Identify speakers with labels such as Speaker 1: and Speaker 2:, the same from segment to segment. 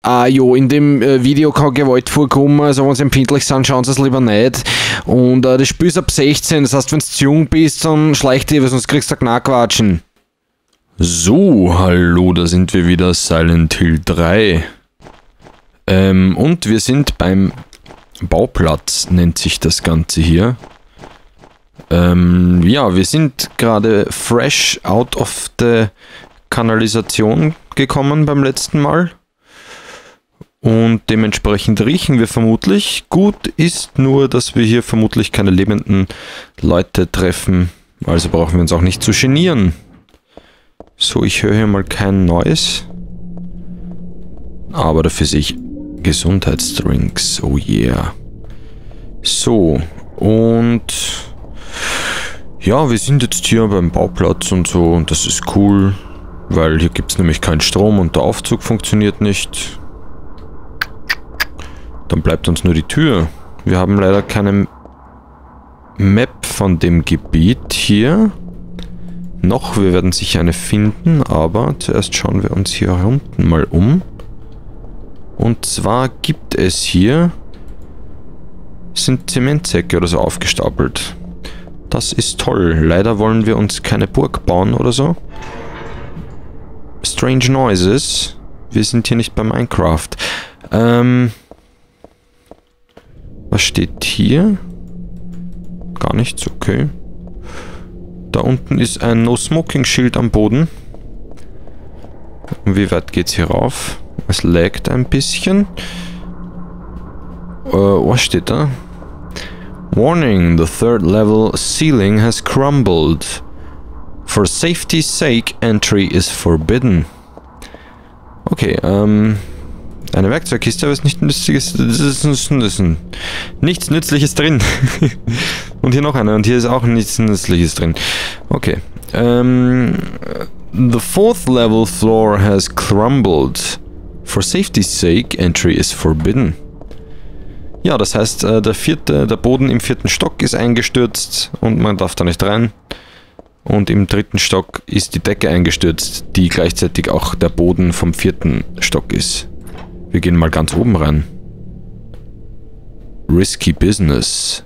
Speaker 1: Jo, in dem Video kann Gewalt vorkommen, also wenn sie empfindlich sind, schauen sie es lieber nicht. Und das Spiel ist ab 16, das heißt, wenn du zu jung bist, dann schleicht dir, weil sonst kriegst du Knackquatschen. So, hallo, da sind wir wieder, Silent Hill 3. Und wir sind beim Bauplatz, nennt sich das Ganze hier. Ja, wir sind gerade fresh out of the Kanalisation gekommen beim letzten Mal. Und dementsprechend riechen wir vermutlich. Gut ist nur, dass wir hier vermutlich keine lebenden Leute treffen. Also brauchen wir uns auch nicht zu genieren. So, ich höre hier mal kein Neues. Aber dafür sehe ich Gesundheitsdrinks. Oh yeah. So, und ja, wir sind jetzt hier beim Bauplatz und so. Und das ist cool, weil hier gibt es nämlich keinen Strom und der Aufzug funktioniert nicht. Dann bleibt uns nur die Tür. Wir haben leider keine Map von dem Gebiet hier. Noch, wir werden sicher eine finden, aber zuerst schauen wir uns hier unten mal um. Und zwar gibt es hier, sind Zementsäcke oder so aufgestapelt. Das ist toll. Leider wollen wir uns keine Burg bauen oder so. Strange Noises. Wir sind hier nicht bei Minecraft. Was steht hier? Gar nichts, okay. Da unten ist ein No-Smoking-Schild am Boden. Und wie weit geht's hier rauf? Es laggt ein bisschen. Was steht da? Warning, the third level ceiling has crumbled. For safety's sake, entry is forbidden. Okay, eine Werkzeugkiste, aber ist nichts Nützliches drin. Und hier noch eine, und hier ist auch nichts Nützliches drin. Okay. The fourth level floor has crumbled. For safety's sake, entry is forbidden. Ja, das heißt, der Boden im 4. Stock ist eingestürzt und man darf da nicht rein. Und im 3. Stock ist die Decke eingestürzt, die gleichzeitig auch der Boden vom 4. Stock ist. Wir gehen mal ganz oben rein. Risky Business.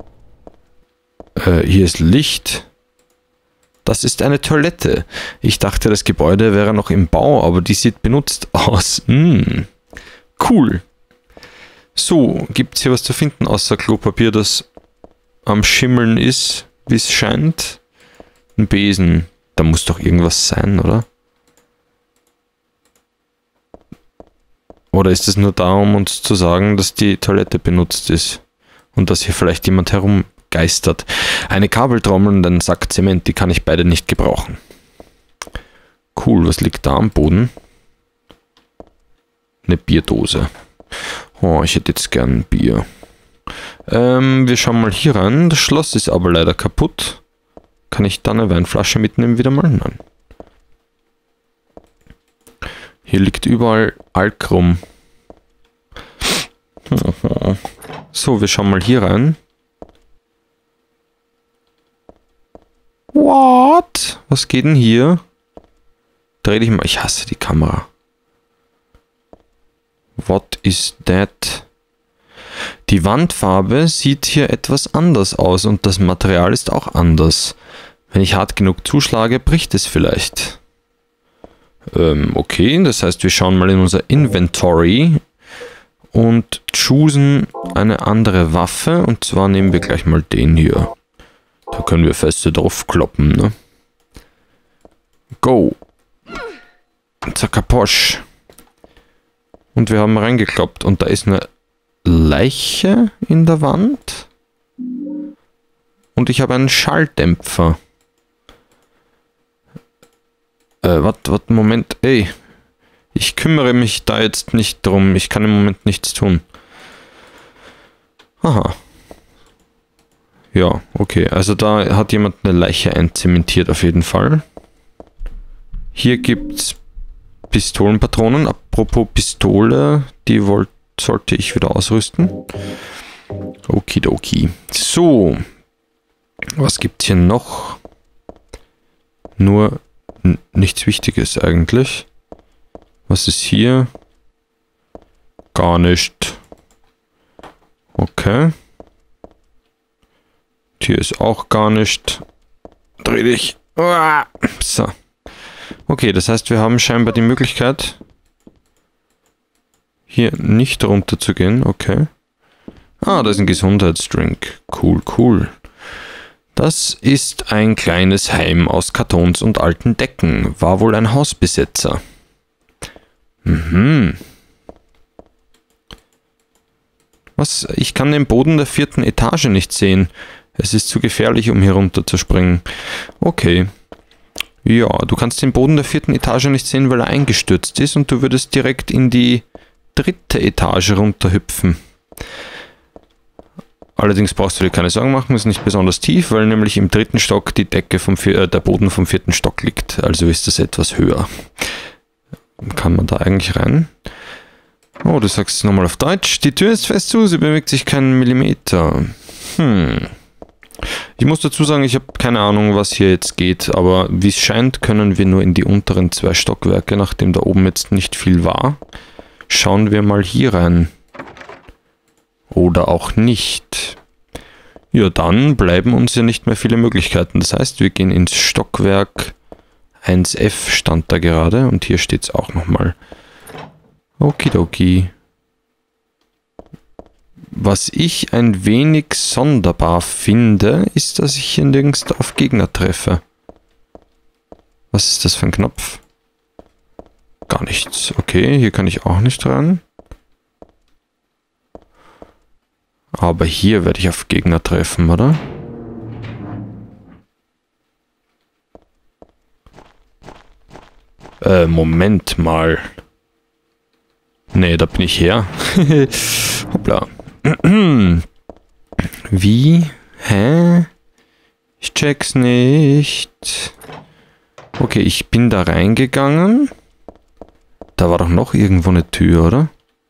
Speaker 1: Hier ist Licht. Das ist eine Toilette. Ich dachte, das Gebäude wäre noch im Bau, aber die sieht benutzt aus. Cool. So, gibt es hier was zu finden außer Klopapier, das am Schimmeln ist, wie es scheint? Ein Besen. Da muss doch irgendwas sein, oder? Oder ist es nur da, um uns zu sagen, dass die Toilette benutzt ist? Und dass hier vielleicht jemand herumgeistert. Eine Kabeltrommel und ein Sack Zement, die kann ich beide nicht gebrauchen. Cool, was liegt da am Boden? Eine Bierdose. Oh, ich hätte jetzt gern ein Bier. Wir schauen mal hier rein. Das Schloss ist aber leider kaputt. Kann ich da eine Weinflasche mitnehmen wieder mal? Nein. Hier liegt überall Alk rum. So, wir schauen mal hier rein. What? Was geht denn hier? Dreh dich mal. Ich hasse die Kamera. What is that? Die Wandfarbe sieht hier etwas anders aus und das Material ist auch anders. Wenn ich hart genug zuschlage, bricht es vielleicht. Okay, das heißt, wir schauen mal in unser Inventory und choosen eine andere Waffe. Und zwar nehmen wir gleich mal den hier. Da können wir feste drauf kloppen, ne? Go! Zackaposch! Und wir haben reingekloppt und da ist eine Leiche in der Wand. Und ich habe einen Schalldämpfer. Warte, Moment, ey. Ich kümmere mich da jetzt nicht drum. Ich kann im Moment nichts tun. Aha. Ja, okay. Also da hat jemand eine Leiche einzementiert auf jeden Fall. Hier gibt's Pistolenpatronen. Apropos Pistole, die sollte ich wieder ausrüsten. Okidoki. So. Was gibt's hier noch? Nur nichts Wichtiges eigentlich. Was ist hier? gar nicht. Okay. Hier ist auch gar nicht. Dreh dich. So. Okay, das heißt, wir haben scheinbar die Möglichkeit, hier nicht runter zu gehen. Okay. Ah, da ist ein Gesundheitsdrink. Cool, cool. Das ist ein kleines Heim aus Kartons und alten Decken. War wohl ein Hausbesetzer. Was? Ich kann den Boden der 4. Etage nicht sehen. Es ist zu gefährlich, um hier runter zu springen. Okay. Ja, du kannst den Boden der 4. Etage nicht sehen, weil er eingestürzt ist und du würdest direkt in die 3. Etage runterhüpfen. Allerdings brauchst du dir keine Sorgen machen, ist nicht besonders tief, weil nämlich im 3. Stock die Decke der Boden vom 4. Stock liegt. Also ist das etwas höher. Kann man da eigentlich rein? Oh, du sagst es nochmal auf Deutsch. Die Tür ist fest zu, sie bewegt sich keinen Millimeter. Ich muss dazu sagen, ich habe keine Ahnung, was hier jetzt geht, aber wie es scheint, können wir nur in die unteren 2 Stockwerke, nachdem da oben jetzt nicht viel war. Schauen wir mal hier rein. Oder auch nicht. Ja, dann bleiben uns ja nicht mehr viele Möglichkeiten. Das heißt, wir gehen ins Stockwerk 1F, stand da gerade, und hier steht es auch nochmal. Okidoki. Was ich ein wenig sonderbar finde, ist, dass ich hier nirgends auf Gegner treffe. Was ist das für ein Knopf? Gar nichts. Okay, hier kann ich auch nicht ran. Aber hier werde ich auf Gegner treffen, oder? Moment mal. Nee, da bin ich her. Hoppla. Wie? Hä? Ich check's nicht. Okay, ich bin da reingegangen. Da war doch noch irgendwo eine Tür, oder?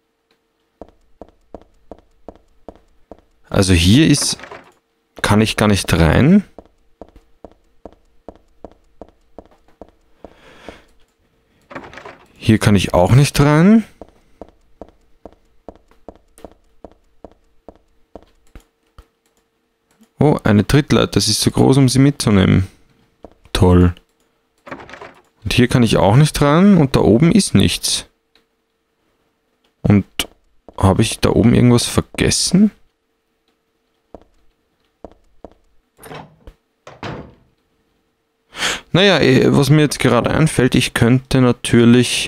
Speaker 1: Also hier ist... Kann ich gar nicht rein. Hier kann ich auch nicht rein. Oh, eine Trittleiter. Das ist zu groß, um sie mitzunehmen. Toll. Und hier kann ich auch nicht rein. Und da oben ist nichts. Und habe ich da oben irgendwas vergessen? Naja, was mir jetzt gerade einfällt, ich könnte natürlich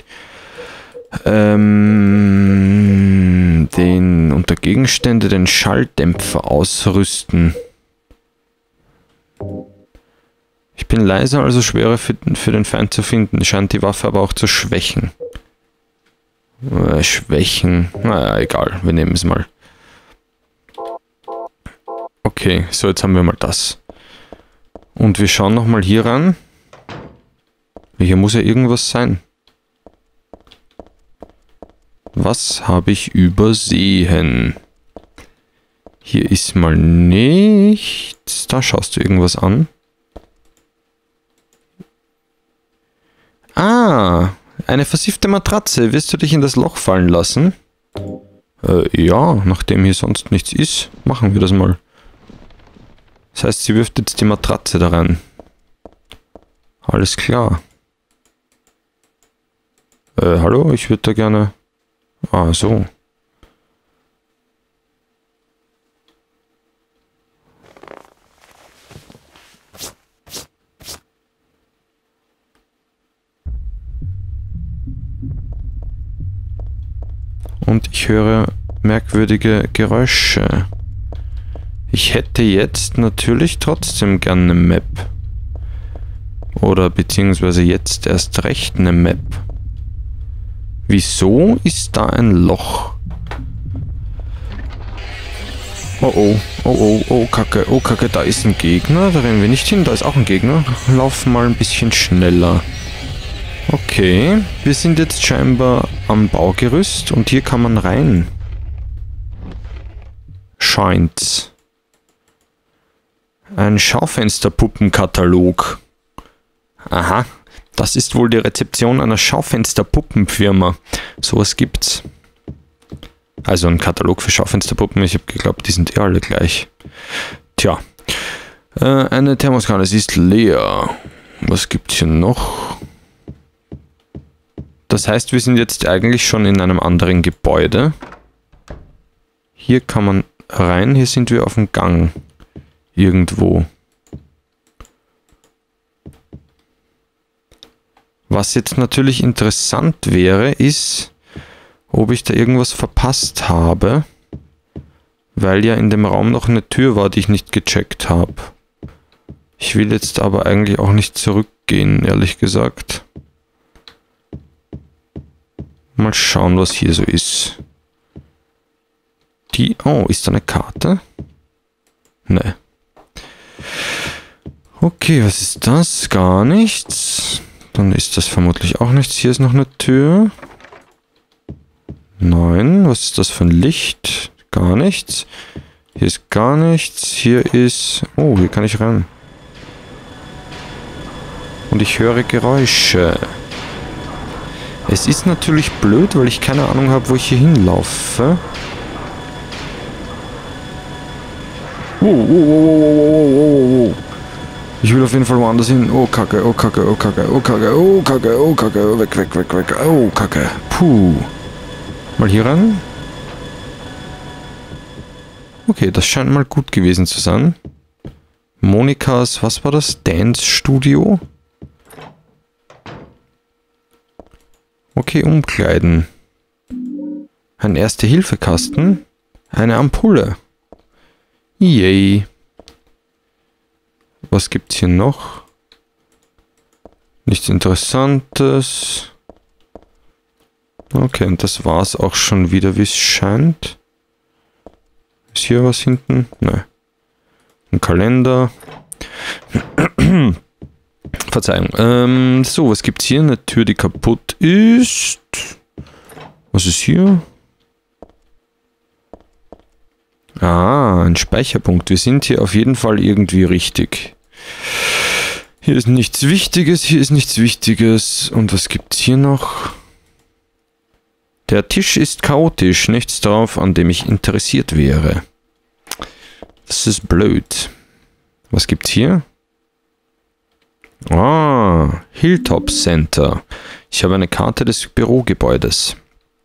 Speaker 1: unter Gegenstände den Schalldämpfer ausrüsten. Ich bin leiser, also schwerer für den Feind zu finden. Scheint die Waffe aber auch zu schwächen. Schwächen. Naja, egal. Wir nehmen es mal. Okay, so jetzt haben wir mal das. Und wir schauen nochmal hier ran. Hier muss ja irgendwas sein. Was habe ich übersehen? Hier ist mal nichts. Da schaust du irgendwas an. Ah, eine versiffte Matratze. Wirst du dich in das Loch fallen lassen? Ja, nachdem hier sonst nichts ist, machen wir das mal. Das heißt, sie wirft jetzt die Matratze da rein. Alles klar. Hallo, ich würde da gerne... Ah, so. Und ich höre merkwürdige Geräusche. Ich hätte jetzt natürlich trotzdem gerne eine Map. Oder beziehungsweise jetzt erst recht eine Map. Wieso ist da ein Loch? Oh oh, oh oh, oh Kacke, da ist ein Gegner. Da rennen wir nicht hin, da ist auch ein Gegner. Laufen mal ein bisschen schneller. Okay, wir sind jetzt scheinbar am Baugerüst und hier kann man rein. Scheint's. Ein Schaufensterpuppenkatalog. Aha, das ist wohl die Rezeption einer Schaufensterpuppenfirma. Sowas gibt's. Also ein Katalog für Schaufensterpuppen. Ich habe geglaubt, die sind alle gleich. Tja. Eine Thermoskanne, sie ist leer. Was gibt's hier noch? Das heißt, wir sind jetzt eigentlich schon in einem anderen Gebäude. Hier kann man rein, hier sind wir auf dem Gang. Irgendwo. Was jetzt natürlich interessant wäre, ist, ob ich da irgendwas verpasst habe. Weil ja in dem Raum noch eine Tür war, die ich nicht gecheckt habe. Ich will jetzt aber eigentlich auch nicht zurückgehen, ehrlich gesagt. Mal schauen, was hier so ist. Oh, ist da eine Karte? Ne. Okay, was ist das? Gar nichts. Dann ist das vermutlich auch nichts. Hier ist noch eine Tür. Nein, was ist das für ein Licht? Gar nichts. Hier ist gar nichts. Hier ist... Oh, hier kann ich rein. Und ich höre Geräusche. Es ist natürlich blöd, weil ich keine Ahnung habe, wo ich hier hinlaufe. Oh. Ich will auf jeden Fall woanders hin. Oh, Kacke, oh, Kacke, oh, Kacke, oh, Kacke, oh, Kacke, oh, Kacke. Weg. Oh, Kacke. Puh. Mal hier rein. Okay, das scheint mal gut gewesen zu sein. Monikas, was war das? Dance-Studio? Okay, umkleiden. Ein Erste-Hilfe-Kasten. Eine Ampulle. Yay. Was gibt's hier noch? Nichts Interessantes. Okay, und das war's auch schon wieder, wie es scheint. Ist hier was hinten? Nein. Ein Kalender. Verzeihung. So, was gibt's hier? Eine Tür, die kaputt ist. Was ist hier? Ah, ein Speicherpunkt. Wir sind hier auf jeden Fall irgendwie richtig. Hier ist nichts Wichtiges, hier ist nichts Wichtiges. Und was gibt's hier noch? Der Tisch ist chaotisch, nichts drauf, an dem ich interessiert wäre. Das ist blöd. Was gibt's hier? Ah, Hilltop Center. Ich habe eine Karte des Bürogebäudes.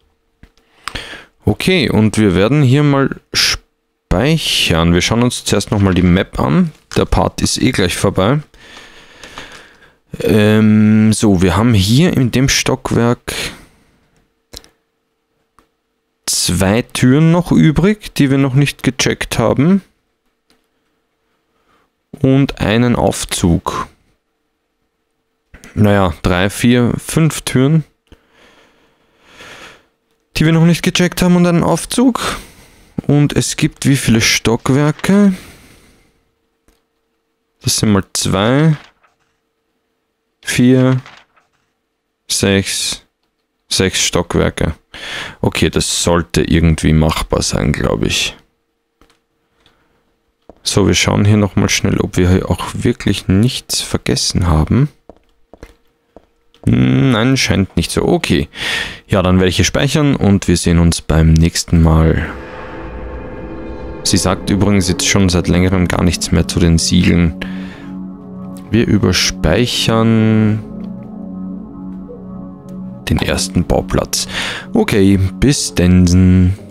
Speaker 1: Okay, und wir werden hier mal speichern. Wir schauen uns zuerst nochmal die Map an. Der Part ist eh gleich vorbei. So, wir haben hier in dem Stockwerk 2 Türen noch übrig, die wir noch nicht gecheckt haben. Und einen Aufzug. Naja, 3, 4, 5 Türen, die wir noch nicht gecheckt haben und einen Aufzug. Und es gibt wie viele Stockwerke? Das sind mal 2, 4, 6 Stockwerke. Okay, das sollte irgendwie machbar sein, glaube ich. So, wir schauen hier nochmal schnell, ob wir hier auch wirklich nichts vergessen haben. Nein, scheint nicht so. Okay. Ja, dann werde ich hier speichern und wir sehen uns beim nächsten Mal. Sie sagt übrigens jetzt schon seit längerem gar nichts mehr zu den Siegeln. Wir überspeichern den ersten Bauplatz. Okay, bis denn.